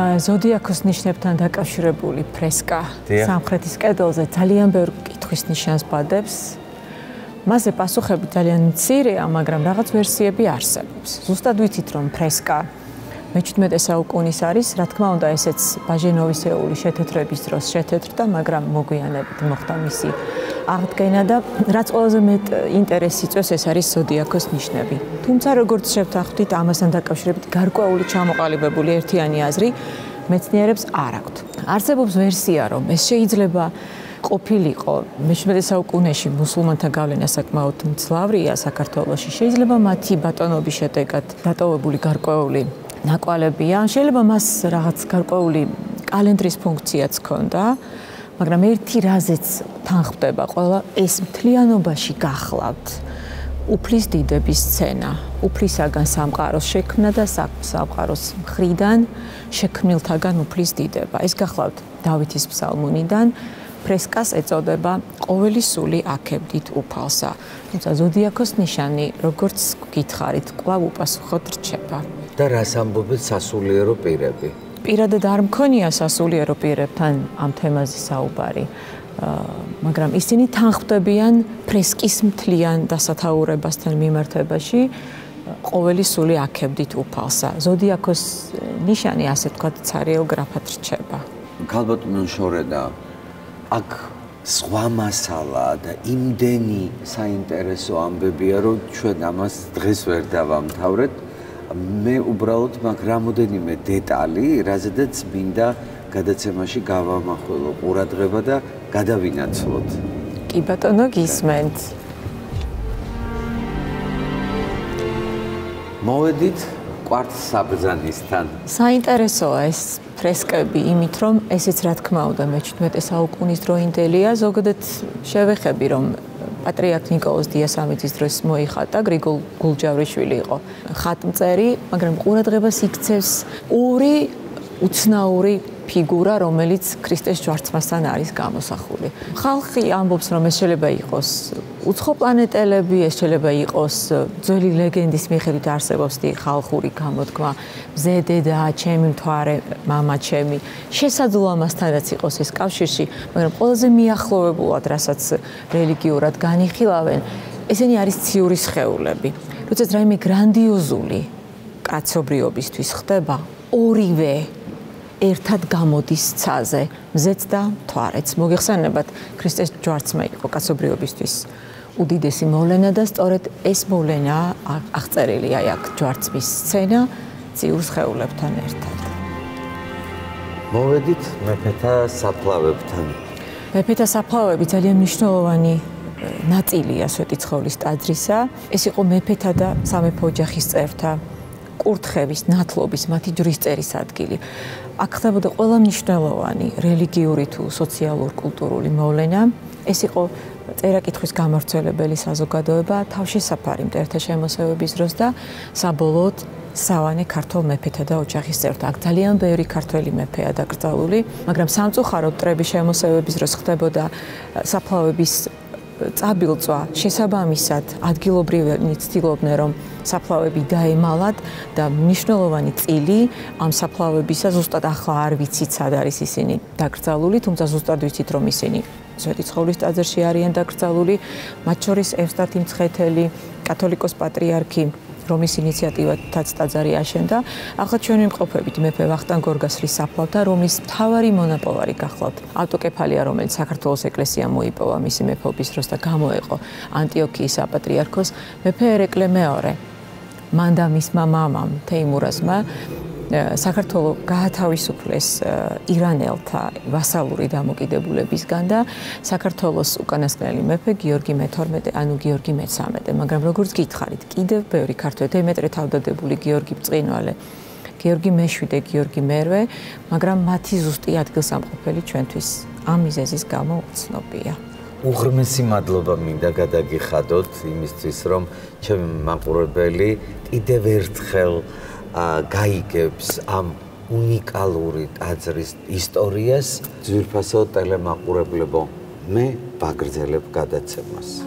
ზოდიაქოს ნიშნებთან დაკავშირებული ფრესკა სამხრეთის კედელზე ძალიან ბევრ კითხვის ნიშანს ბადებს. მასზე პასუხები ძალიან მცირეა, მაგრამ რაღაც ვერსიები არსებობს. ზუსტად ვიცით, რომ ფრესკა მე-17 საუკუნის არის, რა თქმა უნდა, ესეც ბაჟენოვისეული შეთეთრების დროს შეთეთრდა, მაგრამ მოგვიანებით მოხდა მისი აღდგენა და რაც ყველაზე მეტ ინტერესს იწვევს, ეს არის ზოდიაქოს ნიშნები. თუმცა როგორც შევთანხმდით, ამასთან დაკავშირებით გარკვეული ჩამოყალიბებული ერთიანი აზრი მეცნიერებს არ აქვთ. არსებობს ვერსია, რომ ეს შეიძლება ყოფილიყო მე-17 საუკუნეში მუსულმანთა გავლენა საკმაოდ მძლავრია საქართველოში. შეიძლება მათი ბატონობის შედეგად დატოვებული გარკვეული ნაკვალებია, შეიძლება მას რაღაც გარკვეული კალენდრის ფუნქციაც ჰქონდა, მაგრამ ერთი რაზეც თანხმდება ყველა ეს მთლიანობაში გახლავთ უფლის დიდების სცენა, უფლისაგან სამყაროს შექმნა და სამყაროს მხრიდან შექმნილთაგან უფლის დიდება. ეს გახლავთ დავითის ფსალმუნიდან, ფრესკას ეწოდება ყოველი სული აქებდით უფალსა. თუმცა ზოდიაქოს ნიშანი, როგორც გითხარით, კვლავ უპასუხოდ რჩება. და რას ამბობენ სასულიერო პირები? პირადად არ მქონია სასულიერო პირებთან ამ თემაზე საუბარი, მაგრამ ისინი თანხმდებიან ფრესკის მთლიან დასათაურებასთან მიმართებაში ყოველი სული აქებდით უფალსა. ზოდიაქოს ნიშანი, ასე ვთქვათ, ცარიელგრაფად რჩება. ქალბატონო შორენა, აქ სხვა მასალა და იმდენი საინტერესო ამბებია, რომ ჩვენ ამას დღეს ვერ დავამთავრეთ. მე უბრალოდ მაგ რამოდენიმე დეტალი, რაზედაც მინდა გადაცემაში გავამახვილო ყურადღება და გადავინაცვლოთ. კი ბატონო, გისმენთ. მოვედით კვარტს საბრძანისთან. საინტერესოა ეს ფრესკები იმით, რომ ესეც რა თქმა უნდა მე-17 საუკუნის დროინდელია, ზოგადად შევეხები, რომ პატრიარქ ნიკოლოზ დიასამიძის დროს მოიხატა, გრიგოლ გულჯავრიშვილი იყო ხატმწერი, მაგრამ ყურადღებას იქცევს ორი უცნაური ფიგურა, რომელიც ქრისტეს ჯვარცმასთან არის გამოსახული. ხალხი ამბობს, რომ ეს შეიძლება იყოს უცხოპლანეტელები, ეს შეიძლება იყოს ძველი ლეგენდის მიხედვით არსებობს ხალხური გამოთქმა, მზე დედა, ჩემი მთვარე, მამა ჩემი. შესაძლოა მასთანაც იყოს ეს კავშირში, მაგრამ ყველაზე მიახლოვებულად, რასაც რელიგიურად განიხილავენ, ესენი არის ციური სხეულები. როდესაც რაიმე გრანდიოზული კაცობრიობისთვის ხდება, ორივე ერთად გამოდის ცაზე, მზეც და მთვარეც. მოგეხსენებათ, ქრისტეს ჯვარცმა იყო კაცობრიობისთვის უდიდესი მოვლენა და სწორედ ეს მოვლენა აღწერილია აქ ჯვარცმის სცენა ციურ სხეულებთან ერთად. მოვედით მეფეთა საფლავებთან. მეფეთა საფლავები ძალიან მნიშვნელოვანი ნაწილია სვეტიცხოვლის ტაძრისა. ეს იყო მეფეთა და სამეფო ოჯახის წევრთა კურთხევის, ნათლობის, მათი ჯვრისწერის ადგილი. აქ ხდებოდა ყველა მნიშვნელოვანი რელიგიური თუ სოციალურ-კულტურული მოვლენა. ეს იყო წერა-კითხვის გამავრცელებელი საზოგადოება, თავშესაფარი მტერთა შემოსევების დროს და საბოლოოდ სავანე ქართულ მეფეთა და ოჯახის წევრთა. აქ ძალიან ბევრი ქართველი მეფეა დაკრძალული, მაგრამ სამწუხაროდ მტრების შემოსევების დროს ხდებოდა საფლავების წაბილწვა, შესაბამისად ადგილობრივები ცდილობდნენ, რომ საფლავები დაემალათ და მნიშვნელოვანი წილი ამ საფლავებისა ზუსტად ახლა არ ვიცით, სად არის ისინი დაკრძალული, თუმცა ზუსტად ვიცით, რომ ისინი სვეტიცხოვლის ტაძრში არიან დაკრძალული, მათ შორის ევსტათი მცხეთელი, კათოლიკოს პატრიარქი, რომის ინიციატივათაც ტაძარი აშენდა. ახლა ჩვენ ვიმყოფებით მეფე ვახტანგ გორგასლის საფლავთან, რომლის მთავარი მონაპოვარი გახლავთ ავტოკეფალია, რომელიც საქართველოს ეკლესიამ მოიპოვა მისი მეფობის დროს და გამოეყო ანტიოქიის საპატრიარქოს. მეფე ერეკლე მეორე, მან და მისმა მამამ თეიმურაზმა საქართველო გაათავისუფლეს ირანელთა ვასალური დამოკიდებულებისგან და საქართველოს უკანასკნელი მეფე გიორგი მე-12, ანუ გიორგი მე-13, მაგრამ როგორც გითხარით, კიდევ ბევრი ქართველი, დემეტრე თავდადებული, გიორგი ბრწყინვალე, გიორგი მე-7, გიორგი მე-8, მაგრამ მათი ზუსტი ადგილსამყოფელი ჩვენთვის ამ მიზეზის გამო უცნობია. უღრმესი მადლობა მინდა გადაგიხადოთ იმისთვის, რომ ჩემი მაყურებელი კიდევ ერთხელ გაიგებს ამ უნიკალური ტაძრის ისტორიას. ძვირფასო ტელემაყურებლებო, მე ვაგრძელებ გადაცემას.